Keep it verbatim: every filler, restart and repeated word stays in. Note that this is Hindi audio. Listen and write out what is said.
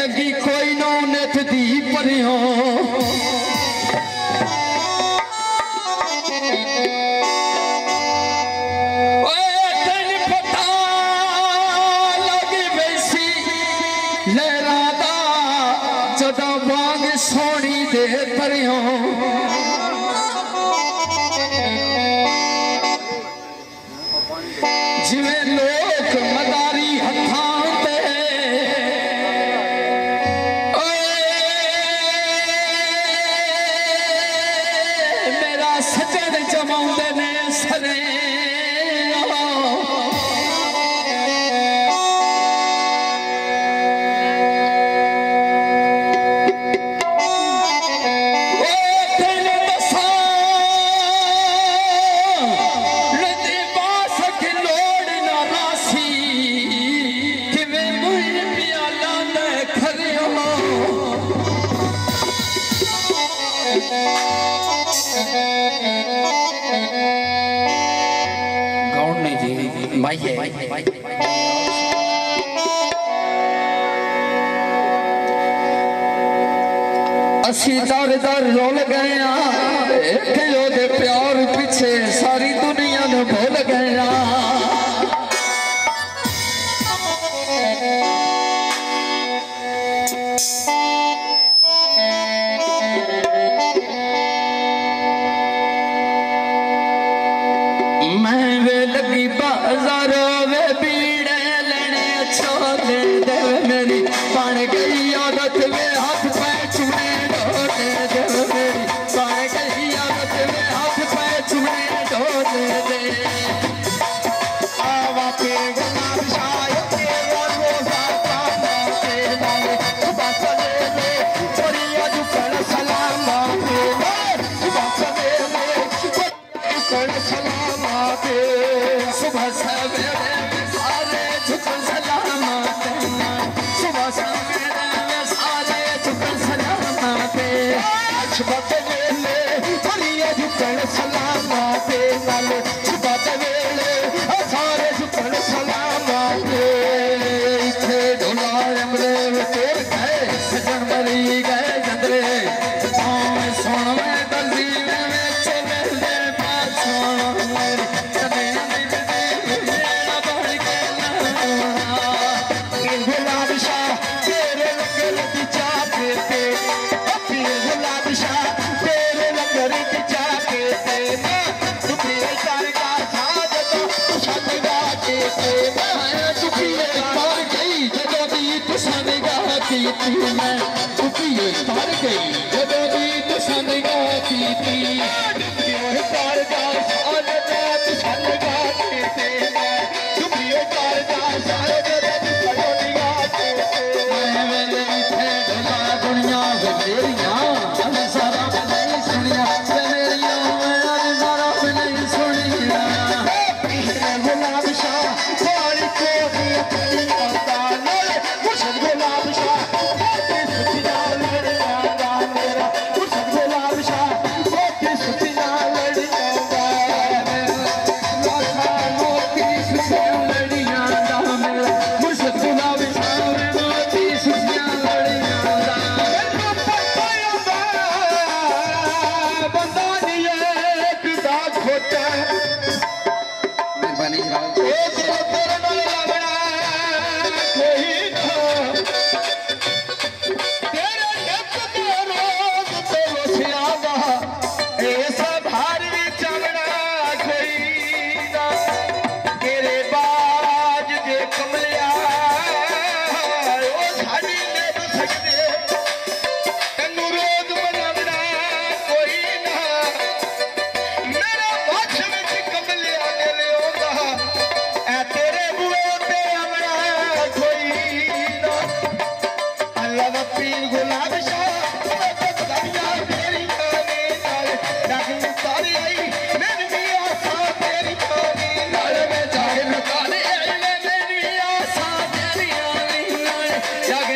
जगी कोई नो नेथ दी परियों सोनी दे परियों जिवें लोक मदारी हथां ते मेरा सजन जमाउंदे ने सरे असी दर दर रोल गए दे प्यार पीछे सारी दुनिया ने भूल गए मैं वे लगी बाजार वे बीड़े लेने छोले दे मेरी बन गई आदत वे हाथ पे चुने ढोले दे मेरी बन गई आदत वे हाथ पे चुने ढोले दे आवा पे गुलाब शाह के वो साता के नाले बस ले ले छोरिया दुकर सलाम के बस ले ले दुकर सलाम के सुबह सवेरे सारे झुक सलाम सुबह सवेरे सारे झुक सलाम सुबह वेले थोड़िया झुकन सलाम नाले सुबह वेले सारे झुकन सलाम इथे ढोला अमरे तेर गए सजन मरी गए जंदरे सोन में दंदी में चले दे पास सोन मेरी तने गुलाब शाह तेरे लंगर की चाहते थे गुलाब शाह तेरे लंगर की चाहते थे दुखी सरकार साथ तो तुझ गाते थे दुखी तार गई जदों दी तुझ निगाह की थी मैं दुखी तार गई जदों दी तुझ निगाह की थी दुखी तार गई साथ तो तुझ निगाह की थी दुखी तार गई साथ दुनिया तेरिया सारा नहीं सुनिया मेरिया सारा नहीं सुनिया गुलाब शाह थोड़ी को गुलाब शाह मेरा गुलाब शाह जागे